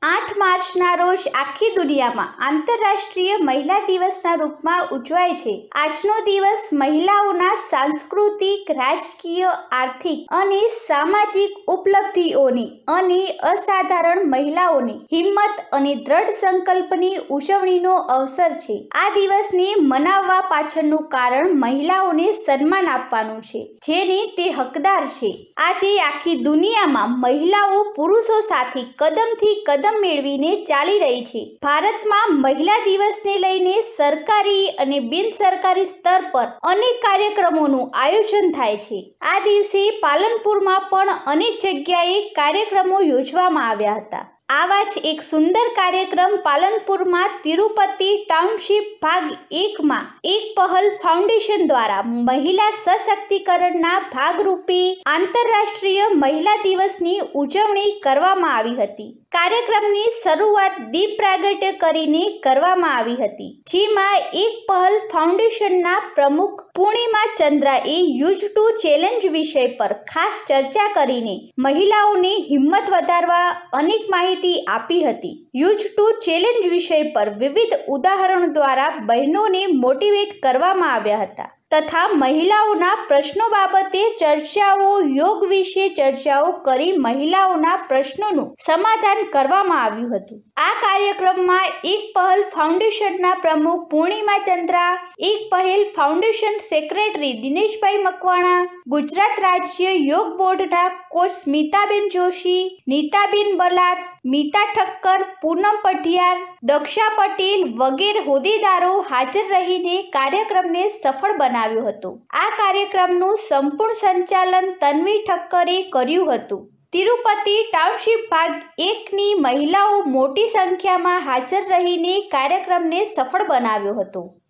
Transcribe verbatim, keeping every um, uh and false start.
આઠ માર્ચના રોજ આખી દુનિયામાં આંતરરાષ્ટ્રીય મહિલા દિવસના રૂપમાં ઉજવાય છે। આજનો દિવસ મહિલાઓના સાંસ્કૃતિક, રાજકીય, આર્થિક અને સામાજિક ઉપલબ્ધિઓની અને અસાધારણ મહિલાઓની હિંમત અને દ્રઢ સંકલ્પની ઉજવણીનો અવસર છે। આ દિવસને મનાવવા પાછળનું કારણ મહિલાઓને સન્માન આપવાનું છે, જેની તે હકદાર છે। આજે આખી દુનિયામાં મહિલાઓ પુરુષો સાથે કદમથી કદમ મેળવીને ચાલી રહી છે। ભારતમાં મહિલા દિવસને લઈને સરકારી અને બિન સરકારી સ્તર પર અનેક કાર્યક્રમોનું આયોજન થાય છે। આ દિવસે પાલનપુરમાં પણ અનેક જગ્યાએ કાર્યક્રમો યોજવામાં આવ્યા હતા। આવા જ એક સુંદર કાર્યક્રમ પાલનપુરમાં તિરુપતિ ટાઉનશીપ ભાગ એકમાં એક પહલ ફાઉન્ડેશન દ્વારા મહિલા સશક્તિકરણના ભાગરૂપે આંતરરાષ્ટ્રીય મહિલા દિવસની ઉજવણી કરવામાં આવી હતી। કાર્યક્રમની શરૂઆત દીપ પ્રાગટ્ય કરીને કરવામાં આવી હતી, જેમાં એક પહલ ફાઉન્ડેશનના પ્રમુખ પૂર્ણિમા ચંદ્રાએ યુઝ ટુ ચેલેન્જ વિષય પર ખાસ ચર્ચા કરીને મહિલાઓની હિંમત વધારવા અનેક માહિતી આપી હતી। યુઝ ટુ ચેલેન્જ વિષય પર વિવિધ ઉદાહરણો દ્વારા બહેનોને મોટિવેટ કરવામાં આવ્યા હતા તથા મહિલાઓના પ્રશ્નો બાબતે ચર્ચાઓ, યોગ વિશે ચર્ચાઓ કરી મહિલાઓના પ્રશ્નોનું સમાધાન કરવામાં આવ્યું હતું। આ કાર્યક્રમમાં એક પહલ ફાઉન્ડેશનના પ્રમુખ પૂર્ણિમા ચંદ્રા, એક પહેલ ફાઉન્ડેશન સેક્રેટરી દિનેશભાઈ મકવાણા, ગુજરાત રાજ્ય યોગ બોર્ડના કોચ સ્મિતાબેન જોશી, નીતાબેન બલાત, મીતા ઠક્કર, પૂનમ પઢિયાર, દક્ષા પટેલ વગેરે હોદ્દેદારો હાજર રહીને કાર્યક્રમને સફળ બનાવ્યો હતો। આ કાર્યક્રમનું સંપૂર્ણ સંચાલન તન્વી ઠક્કરે કર્યું હતું। તિરુપતિ ટાઉનશીપ ભાગ એકની મહિલાઓ મોટી સંખ્યામાં હાજર રહીને કાર્યક્રમને સફળ બનાવ્યો હતો।